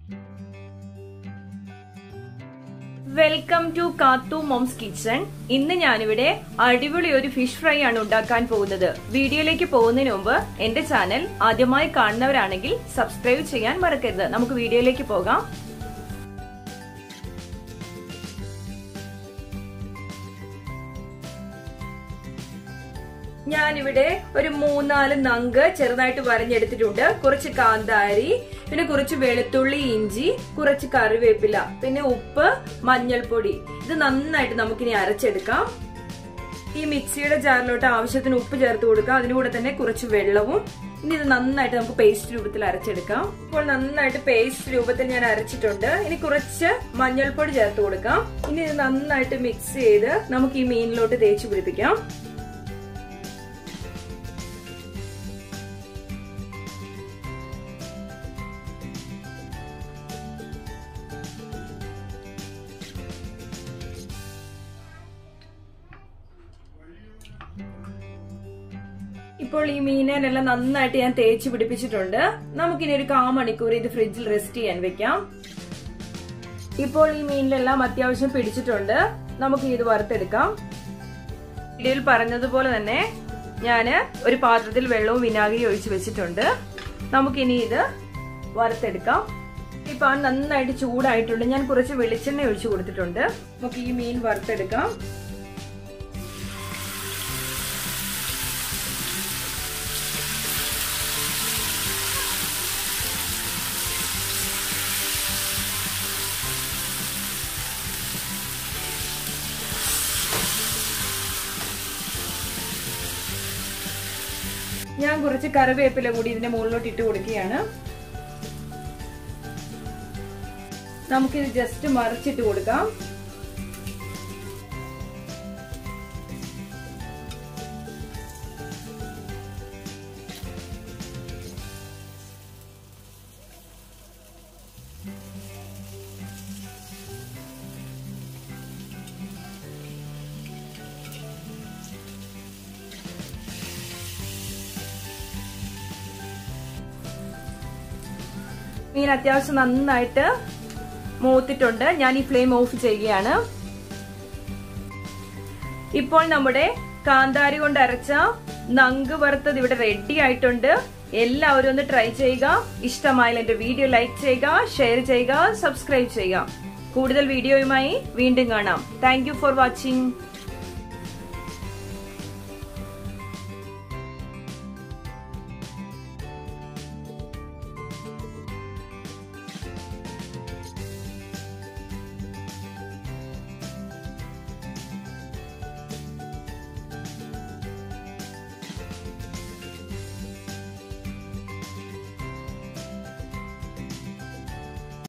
Welcome to Kathu mom's kitchen. ഇന്ന് ഞാനിവിടെ അടിപൊളി ഒരു ഫിഷ് ഫ്രൈ ആണ് ഉണ്ടാക്കാൻ പോകുന്നത്. വീഡിയോയിലേക്ക് പോകുന്നതിന് മുമ്പ് എന്റെ ചാനൽ ആദ്യമായി കാണുന്നവരാണെങ്കിൽ സബ്സ്ക്രൈബ് ചെയ്യാൻ മറക്കരുത്. നമുക്ക് വീഡിയോയിലേക്ക് പോകാം. ഞാനിവിടെ ഒരു 3-4 നങ്ക് ചെറുതായിട്ട് വരഞ്ഞെടുത്തിട്ടുണ്ട്. കുറച്ച് കാന്താരി, പിന്നെ കുറച്ച് വെളുത്തുള്ളി, ഇഞ്ചി, കുറച്ച് കറിവേപ്പില, പിന്നെ ഉപ്പ്, മഞ്ഞൾപ്പൊടി. ഇത് നന്നായിട്ട് നമുക്കിനി അരച്ചെടുക്കാം. ഈ മിക്സിയുടെ ജാറിലോട്ട് ആവശ്യത്തിന് ഉപ്പ് ചേർത്ത് കൊടുക്കാം. അതിനുകൂടെ തന്നെ കുറച്ച് വെള്ളവും. ഇനി ഇത് നന്നായിട്ട് നമുക്ക് പേസ്റ്റ് രൂപത്തിൽ അരച്ചെടുക്കാം. ഇപ്പോൾ നന്നായിട്ട് പേസ്റ്റ് രൂപത്തിൽ ഞാൻ അരച്ചിട്ടുണ്ട്. ഇനി കുറച്ച് മഞ്ഞൾപ്പൊടി ചേർത്ത് കൊടുക്കാം. ഇനി ഇത് നന്നായിട്ട് മിക്സ് ചെയ്ത് നമുക്ക് ഈ മീനിലോട്ട് തേച്ച് പിടിപ്പിക്കാം. ഇപ്പോൾ ഈ മീനെല്ലാം നന്നായിട്ട് ഞാൻ തേച്ച് പിടിപ്പിച്ചിട്ടുണ്ട്. നമുക്കിനി ഒരു 1/4 മണിക്കൂർ ഇത് ഫ്രിഡ്ജിൽ റെസ്റ്റ് ചെയ്യാൻ വെക്കാം. ഇപ്പോൾ ഈ മീനിലെല്ലാം അത്യാവശ്യം പിടിച്ചിട്ടുണ്ട്. നമുക്ക് ഇത് വറുത്തെടുക്കാം. വീഡിയോയിൽ പറഞ്ഞതുപോലെ തന്നെ ഞാൻ ഒരു പാത്രത്തിൽ വെള്ളവും വിനാഗിരി ഒഴിച്ച് വെച്ചിട്ടുണ്ട്. നമുക്കിനി ഇത് വറുത്തെടുക്കാം. ഈ പാൻ നന്നായിട്ട് ചൂടായിട്ടുണ്ട്. ഞാൻ കുറച്ച് വെളിച്ചെണ്ണ ഒഴിച്ചു കൊടുത്തിട്ടുണ്ട്. നമുക്ക് ഈ മീൻ വറുത്തെടുക്കാം. ഞാൻ കുറച്ച് കറിവേപ്പില കൂടി ഇതിന്റെ മുകളിലോട്ട് ഇട്ട് കൊടുക്കുകയാണ്. നമുക്കിത് ജസ്റ്റ് മറിച്ചിട്ട് കൊടുക്കാം. മീൻ അത്യാവശ്യം നന്നായിട്ട് മൂത്തിട്ടുണ്ട്. ഞാൻ ഈ ഫ്ലെയിം ഓഫ് ചെയ്യുകയാണ്. ഇപ്പോൾ നമ്മുടെ കാന്താരി കൊണ്ട് അരച്ച നങ്ക് വറുത്തത് ഇവിടെ റെഡി ആയിട്ടുണ്ട്. എല്ലാവരും ഒന്ന് ട്രൈ ചെയ്യുക. ഇഷ്ടമായാൽ എന്റെ വീഡിയോ ലൈക്ക് ചെയ്യുക, ഷെയർ ചെയ്യുക, സബ്സ്ക്രൈബ് ചെയ്യുക. കൂടുതൽ വീഡിയോയുമായി വീണ്ടും കാണാം. Thank you for watching.